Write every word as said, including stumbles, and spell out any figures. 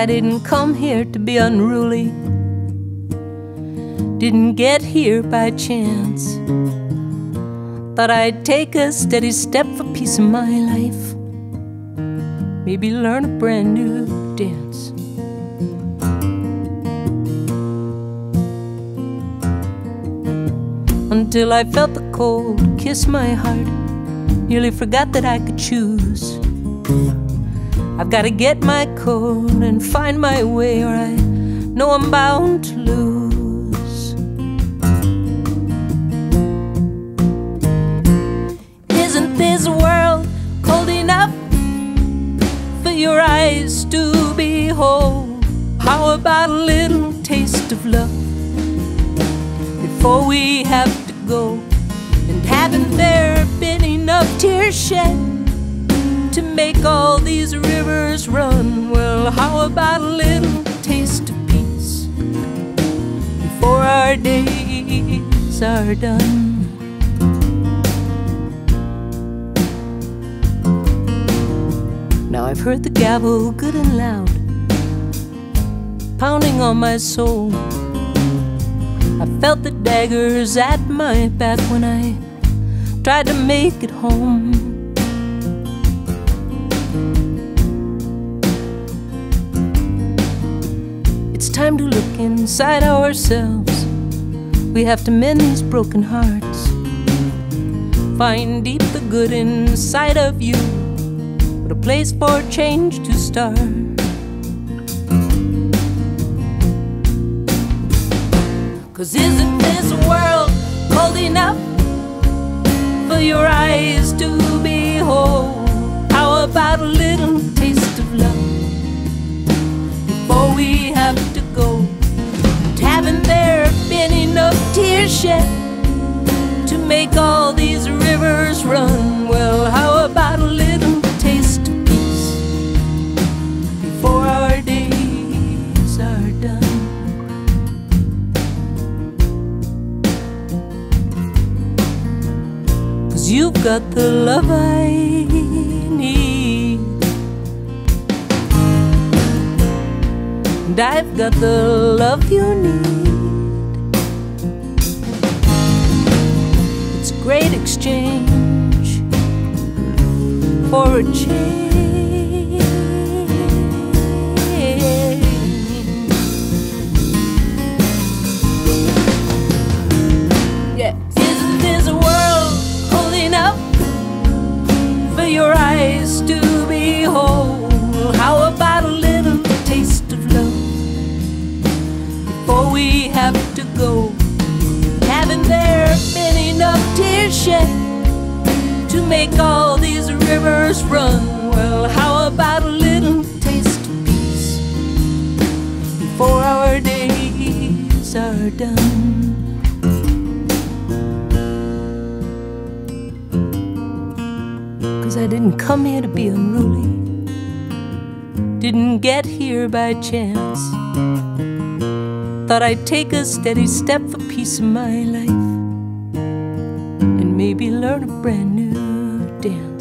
I didn't come here to be unruly, didn't get here by chance. Thought I'd take a steady step for peace in my life, maybe learn a brand new dance. Until I felt the cold kiss my heart, nearly forgot that I could choose. I've got to get my coat and find my way, or I know I'm bound to lose. Isn't this world cold enough for your eyes to behold? How about a little taste of love before we have to go? And haven't there been enough tears shed to make all these rivers run? Well, how about a little taste of peace before our days are done? Now I've heard the gavel good and loud, pounding on my soul. I felt the daggers at my back when I tried to make it home. It's time to look inside ourselves. We have to mend these broken hearts, find deep the good inside of you, what a place for change to start. Cause isn't this world cold enough for your eyes to behold? How about a little taste of love before we have to go? And haven't there been enough tears shed to make all these rivers run? Well, how about a little taste of peace before our days are done? Cause you've got the love I need, and I've got the love you need. It's a great exchange for a change. Yeah. Isn't this world cold enough for your eyes to behold? How about a little taste of love before we have to go? Haven't there been enough tears shed to make all these rivers run? Well, how about a little taste of peace before our days are done? Cause I didn't come here to be unruly, didn't get here by chance. Thought I'd take a steady step for peace in my life, and maybe learn a brand new dance.